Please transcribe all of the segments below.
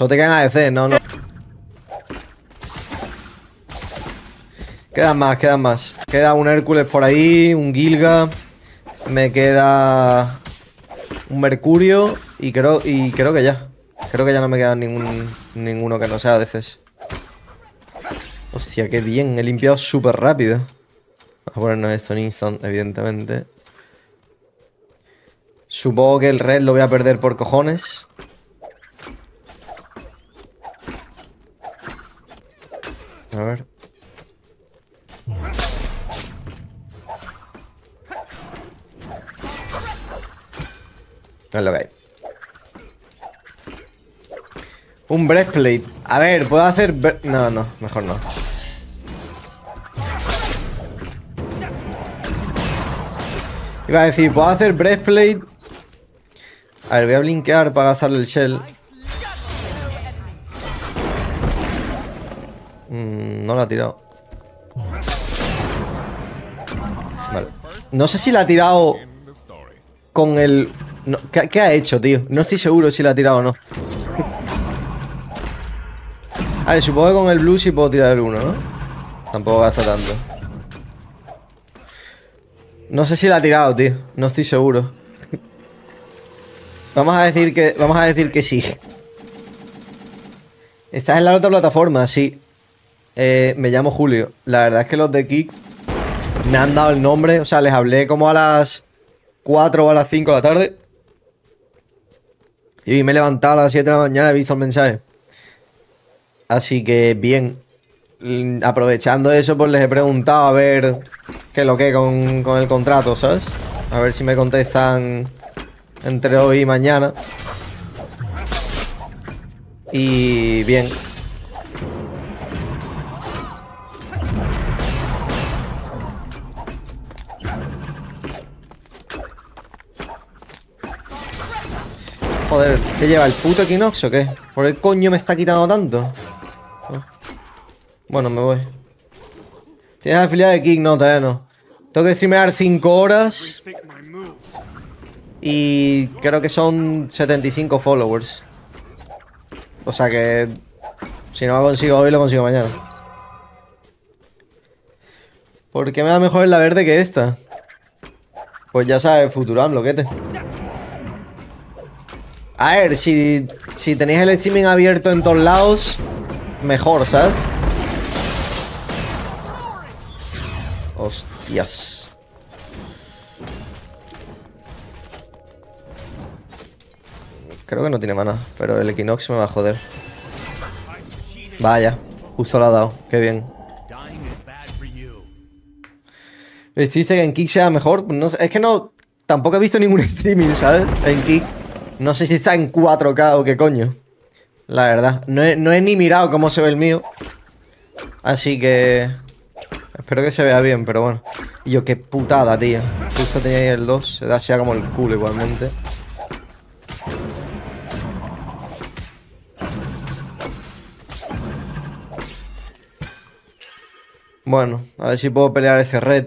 Solo te quedan ADC, no. Quedan más, quedan más. Queda un Hércules por ahí, un Gilga. Me queda un Mercurio y creo que ya. Creo que ya no me queda ninguno que no sea ADCs. Hostia, qué bien. He limpiado súper rápido. Vamos a ponernos esto en instant, evidentemente. Supongo que el red lo voy a perder por cojones. A ver. Es lo que hay. Un breastplate. A ver, puedo hacer... No, mejor no. Iba a decir, puedo hacer breastplate. A ver, voy a blinkear para gastarle el shell. No lo ha tirado. Vale. No sé si la ha tirado con el... No, ¿qué ha hecho, tío? No estoy seguro si la ha tirado o no. A ver, supongo que con el blue sí puedo tirar el 1, ¿no? Tampoco gasta tanto. No sé si la ha tirado, tío. No estoy seguro. Vamos a decir que sí. ¿Estás en la otra plataforma? Sí. Me llamo Julio. La verdad es que los de Kick me han dado el nombre. O sea, les hablé como a las 4 o a las 5 de la tarde. Y me he levantado a las 7 de la mañana y he visto el mensaje. Así que bien. Aprovechando eso, pues les he preguntado a ver qué es lo que con el contrato, ¿sabes? A ver si me contestan entre hoy y mañana. Y bien. Joder, ¿qué lleva? ¿El puto Equinox o qué? ¿Por qué coño me está quitando tanto? Bueno, me voy. ¿Tienes afiliado de Kick? No, todavía no. Tengo que streamear 5 horas. Y creo que son 75 followers. O sea que... si no lo consigo hoy, lo consigo mañana. ¿Por qué me va mejor la verde que esta? Pues ya sabes, Futuram, loquete. A ver, si tenéis el streaming abierto en todos lados, mejor, ¿sabes? Hostias. Creo que no tiene mana, pero el Equinox me va a joder. Vaya, justo lo ha dado, qué bien. ¿Les dice que en Kick sea mejor? No sé, es que no... Tampoco he visto ningún streaming, ¿sabes? En Kick. No sé si está en 4K o qué coño. La verdad. No he ni mirado cómo se ve el mío. Así que... espero que se vea bien, pero bueno. Y yo, qué putada, tío. Justo tenía ahí el 2. Se da así como el culo igualmente. Bueno, a ver si puedo pelear este red.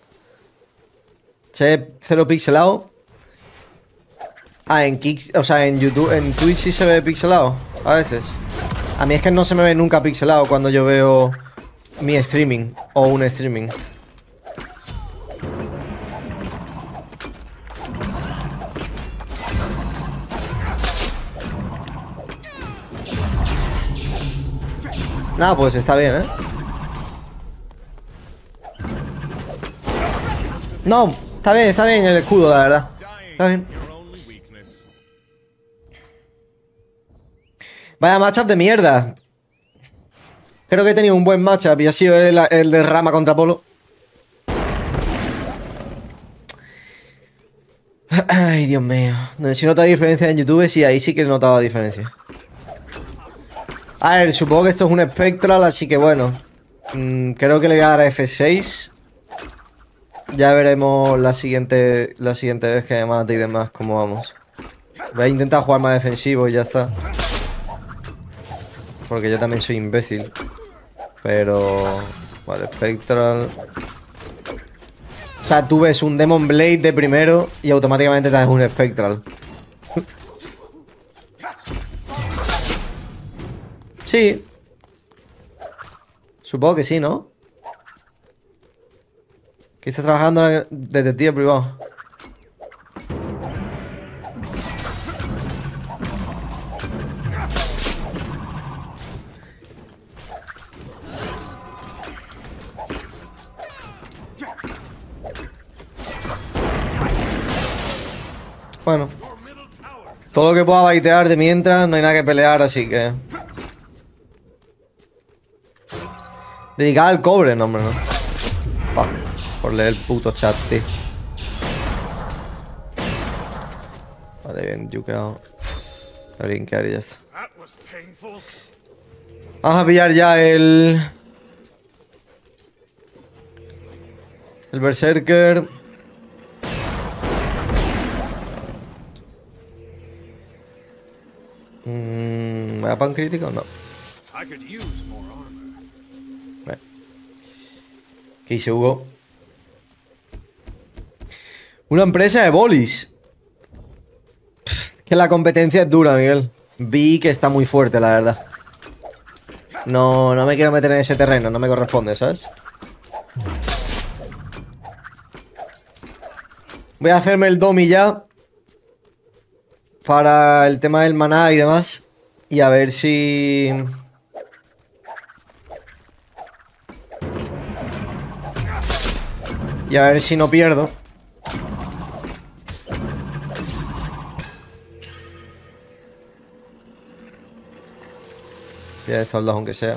¿Se ve 0 pixelado? Ah, en Kick, o sea, en YouTube, en Twitch sí se ve pixelado. A veces. A mí es que no se me ve nunca pixelado cuando yo veo mi streaming o un streaming. Nada, pues está bien, ¿eh? No, está bien el escudo, la verdad. Está bien. Vaya matchup de mierda. Creo que he tenido un buen matchup y ha sido el de Rama contra Polo. Ay, Dios mío. Si nota diferencia en YouTube, sí, ahí sí que he notado la diferencia. A ver, supongo que esto es un Spectral, así que bueno. Creo que le voy a dar a F6. Ya veremos la siguiente vez que me mate y demás cómo vamos. Voy a intentar jugar más defensivo y ya está. Porque yo también soy imbécil. Pero... vale, Spectral. O sea, tú ves un Demon Blade de primero y automáticamente te das un Spectral. Sí. Supongo que sí, ¿no? Que estás trabajando de detective privado. Bueno. Todo lo que pueda baitear de mientras, no hay nada que pelear, así que... Dedicada al cobre, no, hombre, no. Fuck. Por leer el puto chat, tío. Vale, bien, yukeado. A brincar y ya está. Vamos a pillar ya el Berserker. ¿Me da pan crítico o no? Vale. ¿Qué hice, Hugo? Una empresa de bolis. Que la competencia es dura, Miguel. Vi que está muy fuerte, la verdad. No me quiero meter en ese terreno, no me corresponde, ¿sabes? Voy a hacerme el domi ya. Para el tema del maná y demás. Y a ver si... Y a ver si no pierdo. Voy a soldados aunque sea.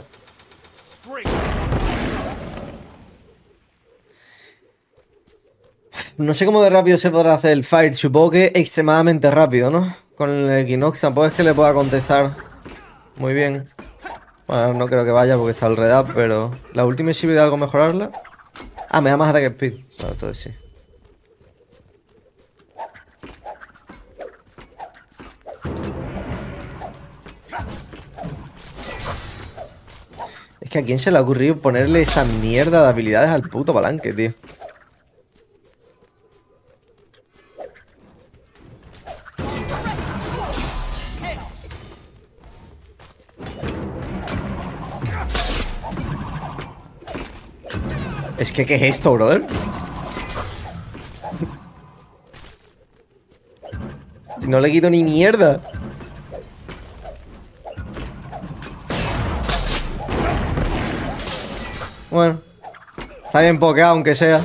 No sé cómo de rápido se podrá hacer el fight. Supongo que extremadamente rápido, ¿no? Con el Equinox tampoco es que le pueda contestar muy bien. Bueno, no creo que vaya porque está al redap, pero... ¿La última sirve de algo mejorarla? Ah, me da más ataque speed. Bueno, entonces sí. Es que a quién se le ha ocurrido ponerle esa mierda de habilidades al puto palanque, tío. Es que, ¿qué es esto, brother? Si no le quito ni mierda. Bueno. Está bien pokeado, aunque sea.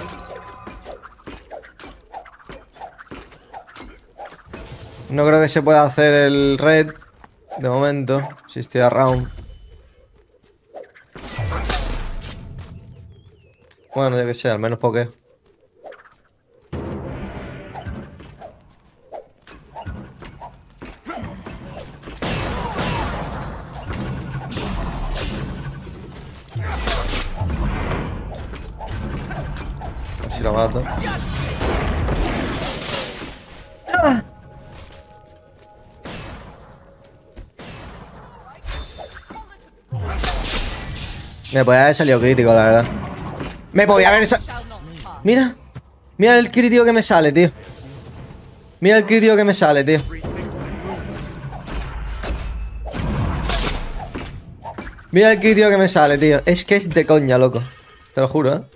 No creo que se pueda hacer el red. De momento. Si estoy around. Bueno, yo que sé, al menos pokeo. Así lo mato. Me podía haber salido crítico, la verdad. Me podía haber salido... Mira. Mira el crítico que me sale, tío. Mira el crítico que me sale, tío. Mira el crítico que me sale, tío. Es que es de coña, loco. Te lo juro, ¿eh?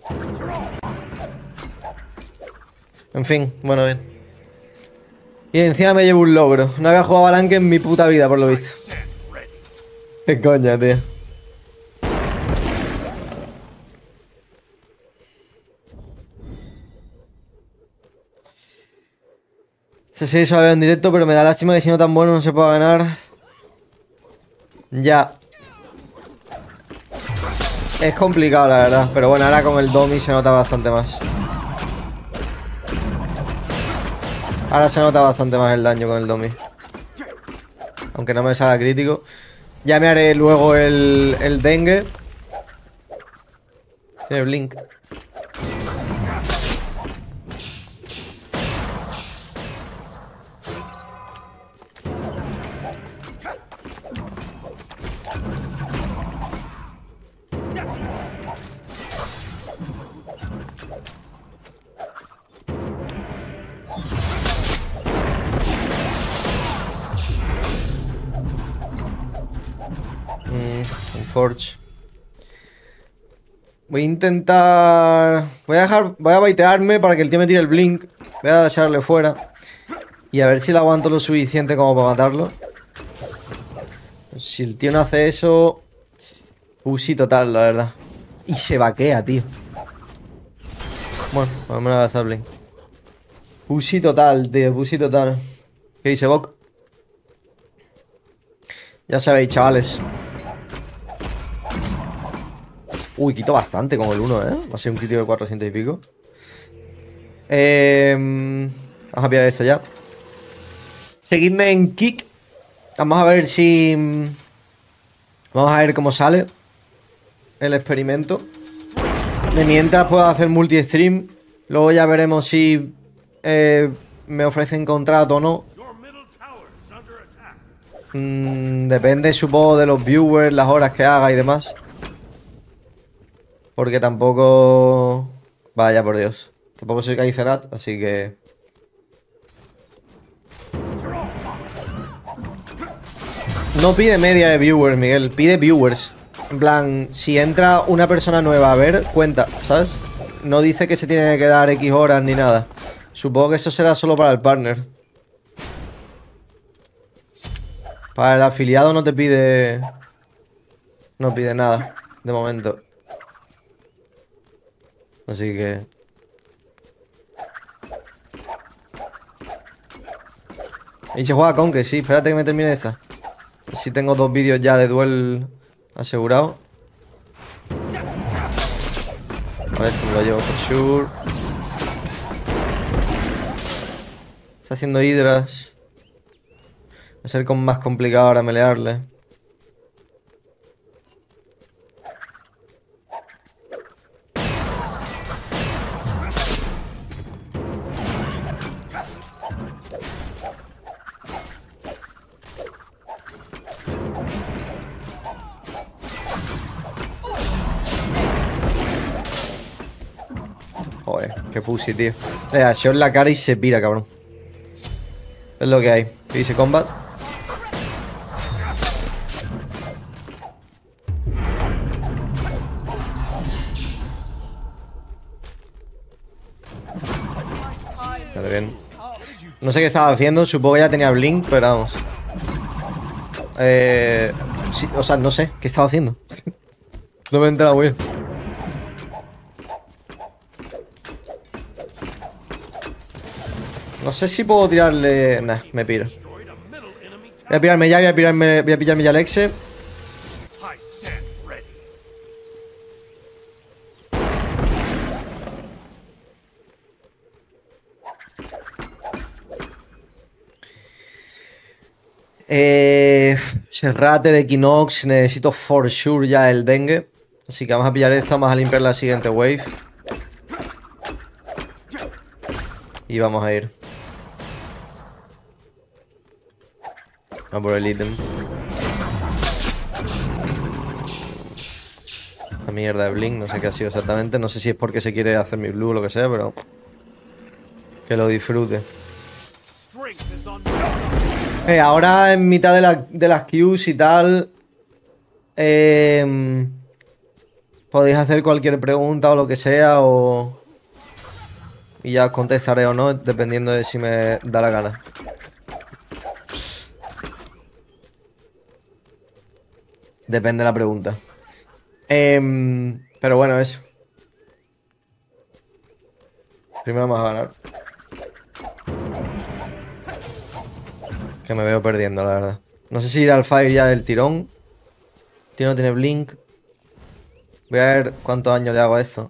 En fin, bueno, bien. Y encima me llevo un logro. No había jugado Balanque en mi puta vida, por lo visto. Qué coña, tío. Este sí, se lo veo en directo, pero me da lástima que siendo tan bueno no se pueda ganar. Ya. Es complicado, la verdad. Pero bueno, ahora con el Domi se nota bastante más. Ahora se nota bastante más el daño con el Domi. Aunque no me salga crítico. Ya me haré luego el dengue. Tiene blink. Un Forge. Voy a intentar... Voy a baitearme para que el tío me tire el blink. Voy a echarle fuera. Y a ver si le aguanto lo suficiente como para matarlo. Si el tío no hace eso... Pussy total, la verdad. Y se vaquea, tío. Bueno, pues me voy a gastar blink. Pussy total, tío. Pussy total. ¿Qué dice Bok? Ya sabéis, chavales. Uy, quito bastante con el 1, ¿eh? Va a ser un crítico de 400 y pico. Vamos a pillar esto ya. Seguidme en Kick. Vamos a ver si... Vamos a ver cómo sale el experimento. De mientras puedo hacer multi-stream. Luego ya veremos si me ofrecen contrato o no. Depende, supongo, de los viewers, las horas que haga y demás. Porque tampoco... Vaya, por Dios. Tampoco soy Kaizerat, así que... No pide media de viewers, Miguel. Pide viewers. En plan, si entra una persona nueva a ver, cuenta, ¿sabes? No dice que se tiene que quedar X horas ni nada. Supongo que eso será solo para el partner. Para el afiliado no te pide... No pide nada, de momento. Así que... Y se juega con que sí, espérate que me termine esta. Si tengo 2 vídeos ya de duel asegurado. Vale, si me lo llevo por sure. Está haciendo hidras. Va a ser más complicado ahora melearle. Joder, qué pussy, tío. Le da en la cara y se pira, cabrón. Es lo que hay. ¿Qué dice Combat? Vale, bien. No sé qué estaba haciendo, supongo que ya tenía Blink, pero vamos. Sí, o sea, no sé qué estaba haciendo. No me he enterado bien. No sé si puedo tirarle... Nah, me piro. Voy a pirarme ya, voy a pillarme ya el Exe. Serrate de Equinox. Necesito for sure ya el dengue. Así que vamos a pillar esta, vamos a limpiar la siguiente wave. Y vamos a ir a por el ítem. La mierda de Blink, no sé qué ha sido exactamente. No sé si es porque se quiere hacer mi blue o lo que sea, pero... Que lo disfrute. Ahora en mitad de las queues y tal... podéis hacer cualquier pregunta o lo que sea o... Y ya os contestaré o no, dependiendo de si me da la gana. Depende de la pregunta. Pero bueno, eso. Primero vamos a ganar. Que me veo perdiendo, la verdad. No sé si ir al fire ya del tirón. El tío no tiene blink. Voy a ver cuánto daño le hago a esto.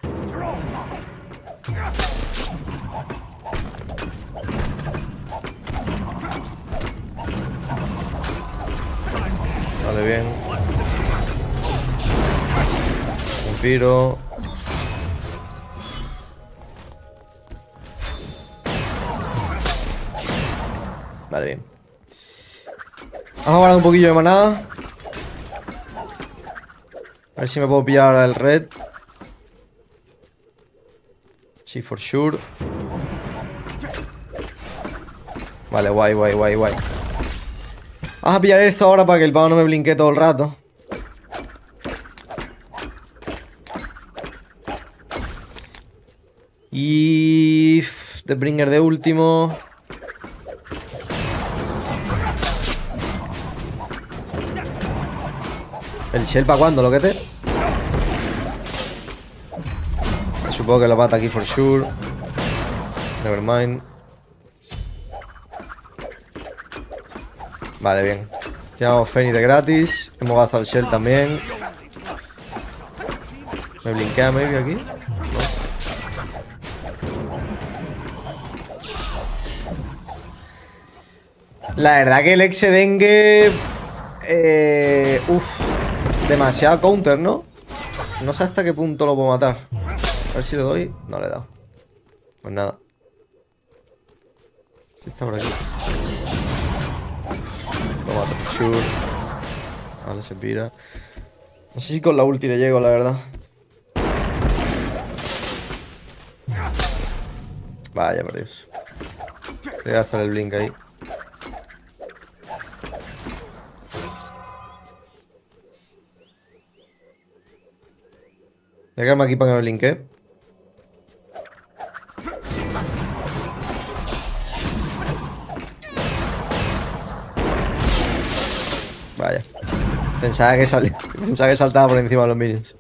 Vale, bien. Un piro. Vale, bien. Vamos a guardar un poquillo de manada. A ver si me puedo pillar ahora el red. Sí, for sure. Vale, guay. Vamos a pillar esto ahora para que el pavo no me blinquee todo el rato. Y... The Bringer de último. ¿El Shell para cuándo, loquete? Supongo que lo mata aquí for sure. Nevermind. Vale, bien. Tenemos Fénix de gratis. Hemos gastado el Shell también. ¿Me blinkea maybe aquí? No. La verdad que el Exedengue... demasiado counter, ¿no? No sé hasta qué punto lo puedo matar. A ver si le doy. No le he dado. Pues nada. Sí está por aquí. Lo mato por sure. Vale, se pira. No sé si con la ulti le llego, la verdad. Vaya, por Dios. Voy a gastar el blink ahí. Voy a quedarme aquí para que me blinque. Vaya. Pensaba que saltaba por encima de los minions.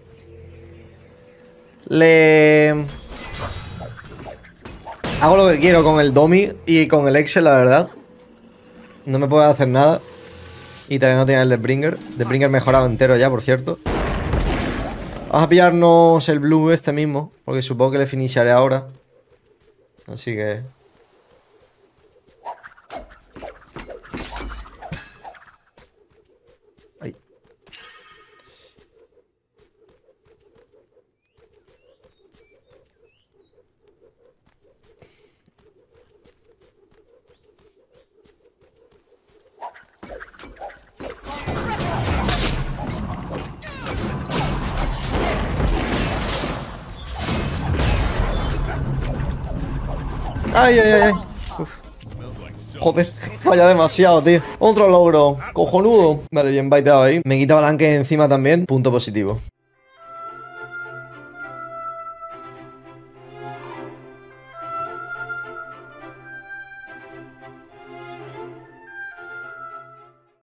Hago lo que quiero con el Domi y con el Excel, la verdad. No me puedo hacer nada. Y también no tiene el Deathbringer. Deathbringer mejorado entero ya, por cierto. Vamos a pillarnos el blue este mismo, porque supongo que le finiciaré ahora. Así que... Ay. Ay, ay, ay. Uf. Joder, vaya demasiado, tío. Otro logro, cojonudo. Vale, bien baiteado ahí. Me he quitado el tanque encima también. Punto positivo.